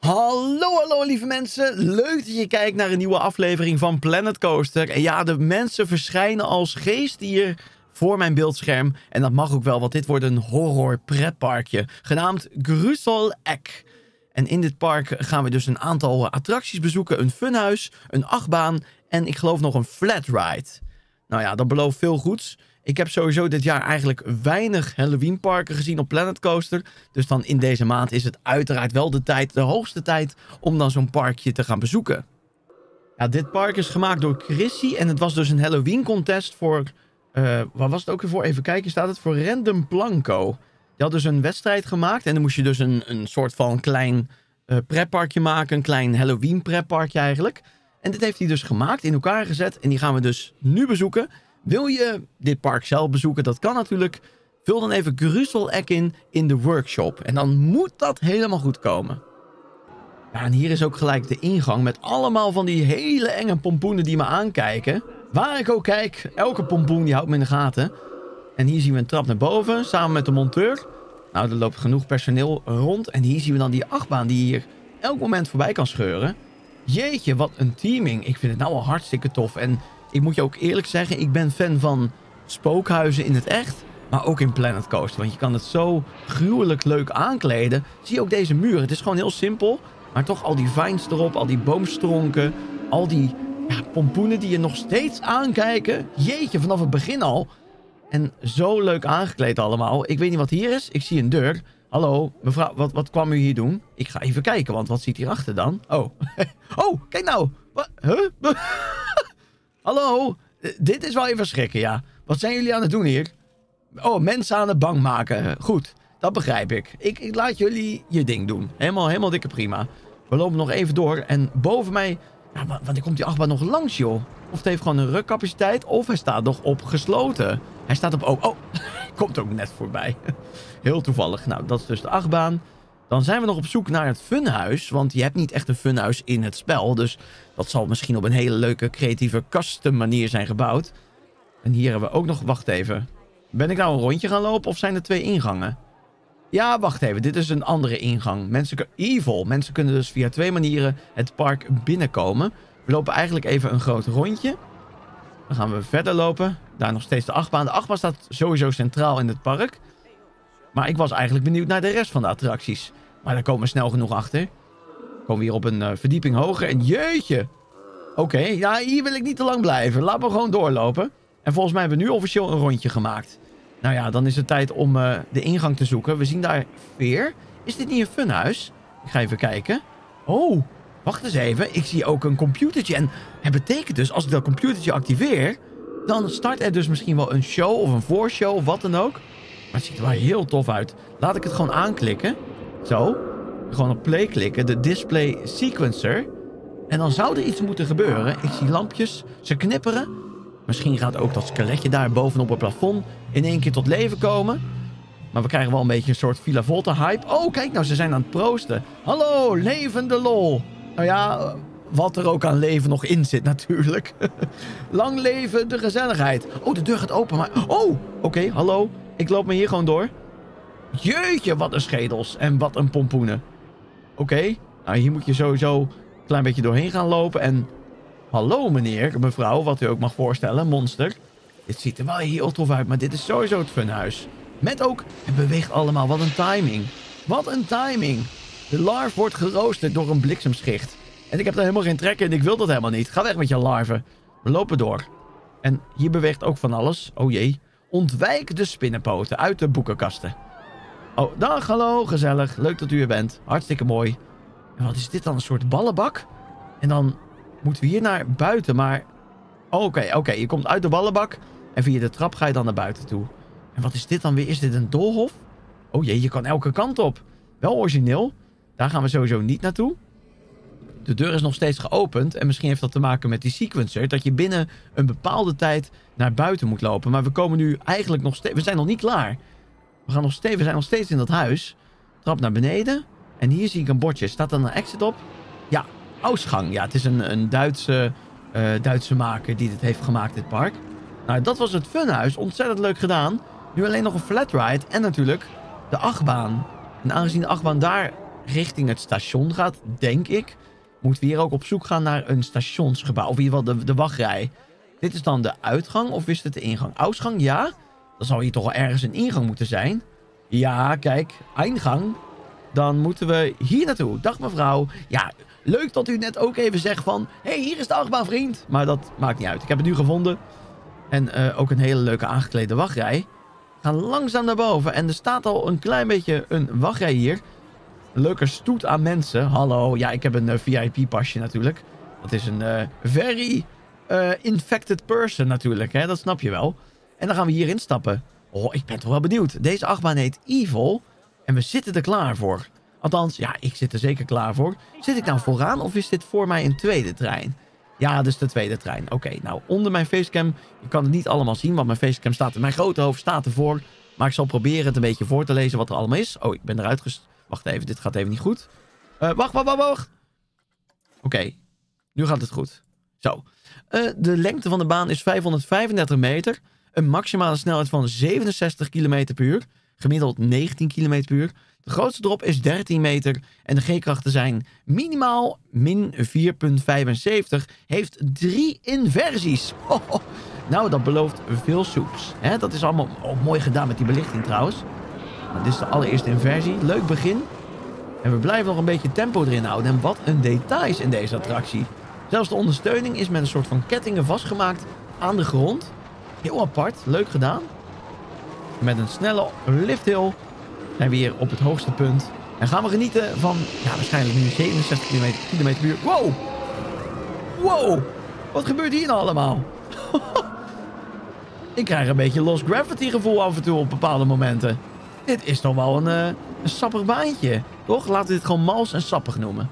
Hallo lieve mensen. Leuk dat je kijkt naar een nieuwe aflevering van Planet Coaster. En ja, de mensen verschijnen als geesten hier voor mijn beeldscherm. En dat mag ook wel, want dit wordt een horror pretparkje genaamd Gruselecke. En in dit park gaan we dus een aantal attracties bezoeken. Een funhuis, een achtbaan en ik geloof nog een flatride. Nou ja, dat belooft veel goeds. Ik heb sowieso dit jaar eigenlijk weinig Halloween parken gezien op Planet Coaster. Dus dan in deze maand is het uiteraard wel de hoogste tijd om dan zo'n parkje te gaan bezoeken. Ja, dit park is gemaakt door Chrissy en het was dus een Halloween contest voor... waar was het ook weer voor? Even kijken, staat het voor Random Planco. Die had dus een wedstrijd gemaakt en dan moest je dus een soort van klein pretparkje maken. Een klein Halloween pretparkje eigenlijk. En dit heeft hij dus gemaakt, in elkaar gezet en die gaan we dus nu bezoeken. Wil je dit park zelf bezoeken? Dat kan natuurlijk. Vul dan even Gruselecke in de workshop. En dan moet dat helemaal goed komen. Ja, en hier is ook gelijk de ingang met allemaal van die hele enge pompoenen die me aankijken. Waar ik ook kijk, elke pompoen die houdt me in de gaten. En hier zien we een trap naar boven, samen met de monteur. Nou, er loopt genoeg personeel rond. En hier zien we dan die achtbaan die hier elk moment voorbij kan scheuren. Jeetje, wat een teaming. Ik vind het nou al hartstikke tof. En ik moet je ook eerlijk zeggen, ik ben fan van spookhuizen in het echt. Maar ook in Planet Coaster. Want je kan het zo gruwelijk leuk aankleden. Zie je ook deze muur. Het is gewoon heel simpel. Maar toch al die vines erop, al die boomstronken. Al die pompoenen die je nog steeds aankijken. Jeetje, vanaf het begin al. En zo leuk aangekleed allemaal. Ik weet niet wat hier is. Ik zie een deur. Hallo, mevrouw, wat kwam u hier doen? Ik ga even kijken, want wat zit hierachter dan? Oh, oh, kijk nou. Wat? Huh? Hallo, dit is wel even schrikken, ja. Wat zijn jullie aan het doen hier? Oh, mensen aan het bang maken. Goed, dat begrijp ik. Ik laat jullie je ding doen. Helemaal dikke prima. We lopen nog even door. En boven mij... Ja, wanneer komt die achtbaan nog langs, joh? Of het heeft gewoon een rukcapaciteit, of hij staat nog op gesloten. Hij staat op... Oh, komt ook net voorbij. Heel toevallig. Nou, dat is dus de achtbaan. Dan zijn we nog op zoek naar het funhuis. Want je hebt niet echt een funhuis in het spel. Dus dat zal misschien op een hele leuke, creatieve, custom manier zijn gebouwd. En hier hebben we ook nog... Wacht even. Ben ik nou een rondje gaan lopen of zijn er twee ingangen? Ja, wacht even. Dit is een andere ingang. Mensen kunnen dus via twee manieren het park binnenkomen. We lopen eigenlijk even een groot rondje. Dan gaan we verder lopen. Daar nog steeds de achtbaan. De achtbaan staat sowieso centraal in het park. Maar ik was eigenlijk benieuwd naar de rest van de attracties. Maar daar komen we snel genoeg achter. Komen we hier op een verdieping hoger. En jeetje. Oké, ja, hier wil ik niet te lang blijven. Laten we gewoon doorlopen. En volgens mij hebben we nu officieel een rondje gemaakt. Nou ja, dan is het tijd om de ingang te zoeken. We zien daar veer. Is dit niet een funhuis? Ik ga even kijken. Oh, wacht eens even. Ik zie ook een computertje. En het betekent dus, als ik dat computertje activeer... dan start er dus misschien wel een show of een voorshow of wat dan ook. Maar het ziet er wel heel tof uit. Laat ik het gewoon aanklikken. Zo. Gewoon op play klikken. De display sequencer. En dan zou er iets moeten gebeuren. Ik zie lampjes. Ze knipperen. Misschien gaat ook dat skeletje daar bovenop het plafond in één keer tot leven komen. Maar we krijgen wel een beetje een soort Villa Volta hype. Oh, kijk nou, ze zijn aan het proosten. Hallo, levende lol. Nou ja, wat er ook aan leven nog in zit natuurlijk. Lang leven de gezelligheid. Oh, de deur gaat open, maar... Oh, oké, hallo. Ik loop me hier gewoon door. Jeetje, wat een schedels. En wat een pompoenen. Oké, nou hier moet je sowieso een klein beetje doorheen gaan lopen. En hallo meneer, mevrouw, wat u ook mag voorstellen, monster. Dit ziet er wel heel tof uit, maar dit is sowieso het funhuis. Met ook, het beweegt allemaal, wat een timing. Wat een timing. De larve wordt geroosterd door een bliksemschicht. En ik heb daar helemaal geen trek in, ik wil dat helemaal niet. Ga weg met je larven. We lopen door. En hier beweegt ook van alles. Oh jee. Ontwijk de spinnenpoten uit de boekenkasten. Oh, dag, hallo, gezellig. Leuk dat u er bent. Hartstikke mooi. En wat is dit dan, een soort ballenbak? En dan moeten we hier naar buiten, maar... Oké, je komt uit de ballenbak en via de trap ga je dan naar buiten toe. En wat is dit dan weer? Is dit een doolhof? Oh jee, je kan elke kant op. Wel origineel. Daar gaan we sowieso niet naartoe. De deur is nog steeds geopend en misschien heeft dat te maken met die sequencer, dat je binnen een bepaalde tijd naar buiten moet lopen. Maar we komen nu eigenlijk nog steeds... We zijn nog niet klaar. We zijn nog steeds in dat huis. Trap naar beneden. En hier zie ik een bordje. Staat er een exit op? Ja, Ausgang. Ja, het is een Duitse maker die dit heeft gemaakt, dit park. Nou, dat was het funhuis. Ontzettend leuk gedaan. Nu alleen nog een flatride en natuurlijk de achtbaan. En aangezien de achtbaan daar richting het station gaat, denk ik, moeten we hier ook op zoek gaan naar een stationsgebouw. Of in ieder geval de wachtrij. Dit is dan de uitgang of is dit de ingang? Uitgang, ja. Dan zou hier toch wel ergens een ingang moeten zijn. Ja, kijk, ingang. Dan moeten we hier naartoe. Dag mevrouw. Ja, leuk dat u net ook even zegt van... Hé, hier is de achtbaan, vriend. Maar dat maakt niet uit. Ik heb het nu gevonden. En ook een hele leuke aangeklede wachtrij. We gaan langzaam naar boven. En er staat al een klein beetje een wachtrij hier. Een leuke stoet aan mensen. Hallo, ja, ik heb een VIP-pasje natuurlijk. Dat is een very infected person natuurlijk, hè. Dat snap je wel. En dan gaan we hier instappen. Oh, ik ben toch wel benieuwd. Deze achtbaan heet Evil. En we zitten er klaar voor. Althans, ja, ik zit er zeker klaar voor. Zit ik nou vooraan of is dit voor mij een tweede trein? Ja, dus de tweede trein. Oké, nou, onder mijn facecam... Je kan het niet allemaal zien, want mijn facecam staat... Mijn grote hoofd staat ervoor. Maar ik zal proberen het een beetje voor te lezen wat er allemaal is. Oh, ik ben eruit Wacht even, dit gaat even niet goed. Wacht. Oké, nu gaat het goed. Zo. De lengte van de baan is 535 meter. Een maximale snelheid van 67 km per uur. Gemiddeld 19 km per uur. De grootste drop is 13 meter. En de G-krachten zijn minimaal min 4,75. Heeft 3 inversies. Nou, dat belooft veel soeps. Hè? Dat is allemaal mooi gedaan met die belichting trouwens. Nou, dit is de allereerste inversie. Leuk begin. En we blijven nog een beetje tempo erin houden. En wat een details in deze attractie. Zelfs de ondersteuning is met een soort van kettingen vastgemaakt aan de grond. Heel apart. Leuk gedaan. Met een snelle lifthill zijn we hier op het hoogste punt. En gaan we genieten van, ja, waarschijnlijk nu 67 km per uur. Wow! Wow! Wat gebeurt hier nou allemaal? Ik krijg een beetje Lost Gravity gevoel af en toe op bepaalde momenten. Dit is toch wel een sappig baantje. Toch? Laten we dit gewoon mals en sappig noemen.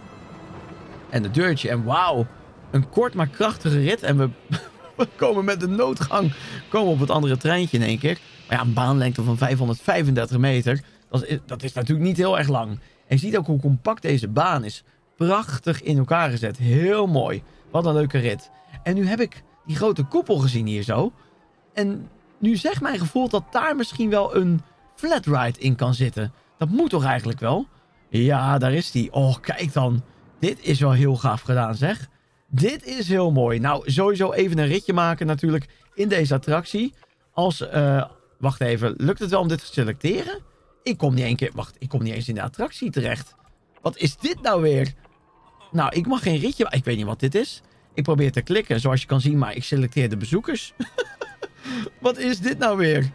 En het deurtje. En wauw. Een kort maar krachtige rit. En we komen met de noodgang. Komen op het andere treintje in één keer. Maar ja, een baanlengte van 535 meter. Dat is natuurlijk niet heel erg lang. En je ziet ook hoe compact deze baan is. Prachtig in elkaar gezet. Heel mooi. Wat een leuke rit. En nu heb ik die grote koepel gezien hier zo. En nu zegt mijn gevoel dat daar misschien wel een flatride in kan zitten. Dat moet toch eigenlijk wel? Ja, daar is die. Oh, kijk dan. Dit is wel heel gaaf gedaan, zeg. Dit is heel mooi. Nou, sowieso even een ritje maken natuurlijk in deze attractie. Wacht even. Lukt het wel om dit te selecteren? Ik kom niet eens in de attractie terecht. Wat is dit nou weer? Nou, ik mag geen ritje... Ik weet niet wat dit is. Ik probeer te klikken, zoals je kan zien, maar ik selecteer de bezoekers. Wat is dit nou weer?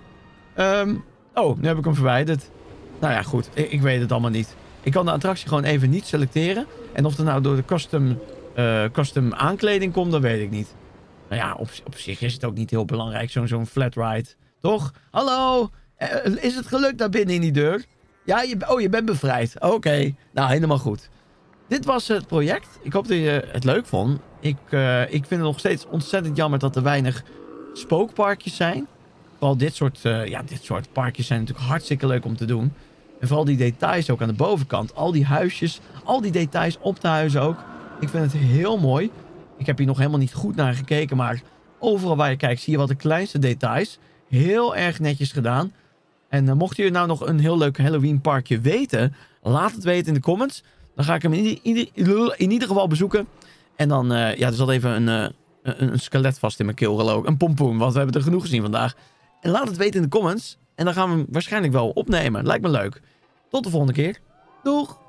Nu heb ik hem verwijderd. Nou ja, goed. Ik weet het allemaal niet. Ik kan de attractie gewoon even niet selecteren. En of het nou door de custom aankleding komt, dat weet ik niet. Nou ja, op zich is het ook niet heel belangrijk, zo'n flat ride. Toch? Hallo? Is het gelukt daar binnen in die deur? Ja, je bent bevrijd. Oké. Nou, helemaal goed. Dit was het project. Ik hoop dat je het leuk vond. Ik vind het nog steeds ontzettend jammer dat er weinig spookparkjes zijn. Vooral dit soort parkjes zijn natuurlijk hartstikke leuk om te doen. En vooral die details ook aan de bovenkant. Al die huisjes, al die details op de huizen ook. Ik vind het heel mooi. Ik heb hier nog helemaal niet goed naar gekeken, maar overal waar je kijkt zie je wat de kleinste details. Heel erg netjes gedaan. En mocht je nou nog een heel leuk Halloween parkje weten, laat het weten in de comments. Dan ga ik hem in ieder geval bezoeken. En dan, er zat even een skelet vast in mijn keel geloof ik. Een pompoen, want we hebben er genoeg gezien vandaag. En laat het weten in de comments. En dan gaan we hem waarschijnlijk wel opnemen. Lijkt me leuk. Tot de volgende keer. Doeg!